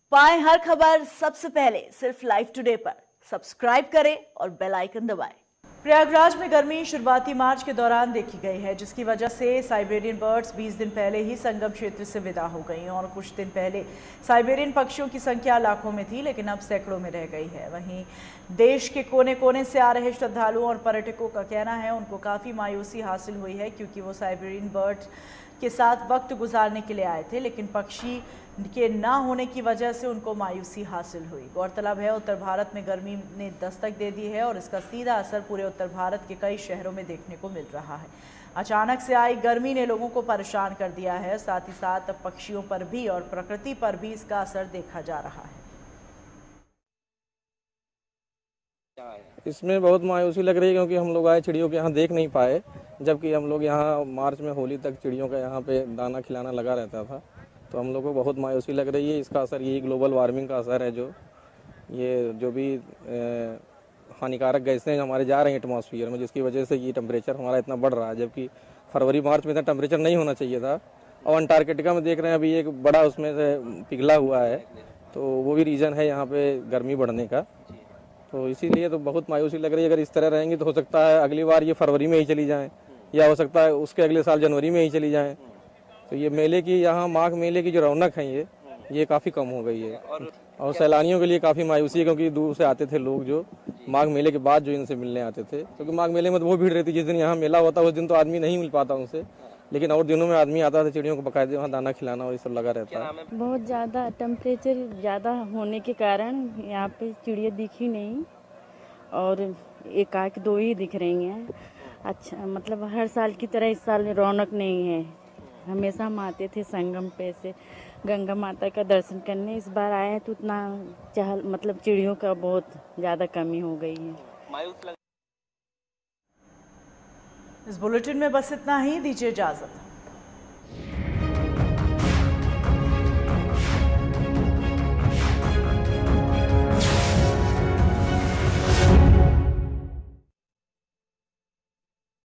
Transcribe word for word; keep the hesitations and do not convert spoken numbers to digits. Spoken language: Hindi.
पाएं हर खबर सबसे पहले सिर्फ लाइव टुडे पर। सब्सक्राइब करें और बेल आइकन दबाएं। प्रयागराज में गर्मी शुरुआती मार्च के दौरान देखी गई है, जिसकी वजह से साइबेरियन बर्ड्स बीस दिन पहले ही संगम क्षेत्र से विदा हो गई और कुछ दिन पहले साइबेरियन पक्षियों की संख्या लाखों में थी, लेकिन अब सैकड़ों में रह गई है। वहीं देश के कोने कोने से आ रहे श्रद्धालुओं और पर्यटकों का कहना है उनको काफ़ी मायूसी हासिल हुई है, क्योंकि वो साइबेरियन बर्ड के साथ वक्त गुजारने के लिए आए थे, लेकिन पक्षी के ना होने की वजह से उनको मायूसी हासिल हुई। गौरतलब है उत्तर भारत में गर्मी ने दस्तक दे दी है और इसका सीधा असर पूरे उत्तर भारत के कई शहरों में देखने को मिल रहा है। अचानक से आई गर्मी ने लोगों को परेशान कर दिया है, साथ ही साथ पक्षियों पर भी और प्रकृति पर भी इसका असर देखा जा रहा है। इसमें बहुत मायूसी लग रही है, क्योंकि हम लोग आए चिड़ियों के यहाँ देख नहीं पाए, जबकि हम लोग यहाँ मार्च में होली तक चिड़ियों का यहाँ पे दाना खिलाना लगा रहता था। तो हम लोग को बहुत मायूसी लग रही है। इसका असर यही ग्लोबल वार्मिंग का असर है, जो ये जो भी हानिकारक गैसें हमारे जा रही हैं एटमॉस्फेयर में, जिसकी वजह से ये टेम्परेचर हमारा इतना बढ़ रहा है, जबकि फरवरी मार्च में इतना टेम्परेचर नहीं होना चाहिए था। और अंटार्कटिका में देख रहे हैं अभी एक बड़ा उसमें से पिघला हुआ है, तो वो भी रीज़न है यहाँ पे गर्मी बढ़ने का। तो इसीलिए तो बहुत मायूसी लग रही है। अगर इस तरह रहेंगी तो हो सकता है अगली बार ये फरवरी में ही चली जाएं, या हो सकता है उसके अगले साल जनवरी में ही चली जाएं। तो ये मेले की, यहाँ माघ मेले की जो रौनक है ये ये काफ़ी कम हो गई है, और सैलानियों के लिए काफ़ी मायूसी है, क्योंकि दूर से आते थे लोग जो माघ मेले के बाद जो इनसे मिलने आते थे, क्योंकि माघ मेले में तो वो भीड़ रहती, जिस दिन यहाँ मेला होता है उस दिन तो आदमी नहीं मिल पाता उनसे, लेकिन और दिनों में आदमी आता था चिड़ियों को बकायदे वहाँ दाना खिलाना और ये सब लगा रहता है। बहुत ज़्यादा टेम्परेचर ज़्यादा होने के कारण यहाँ पे चिड़िया दिखी नहीं, और एक आध दो ही दिख रही हैं। अच्छा, मतलब हर साल की तरह इस साल रौनक नहीं है। हमेशा हम आते थे संगम पे से गंगा माता का दर्शन करने, इस बार आए हैं तो उतना चहल मतलब चिड़ियों का बहुत ज़्यादा कमी हो गई है। इस बुलेटिन में बस इतना ही। दीजिए इजाजत।